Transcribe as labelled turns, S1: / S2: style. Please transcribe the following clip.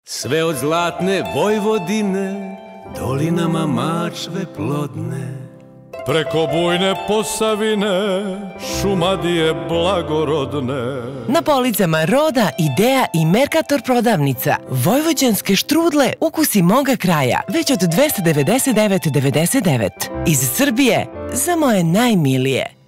S1: Sve od zlatne Vojvodine, dolinama Mačve plodne,
S2: preko bujne Posavine, Šumadije blagorodne.
S3: Na policama Roda, Idea i Mercator prodavnica. Vojvođanske štrudle ukusi moga kraja, već od 299,99. Iz Srbije, za moje najmilije.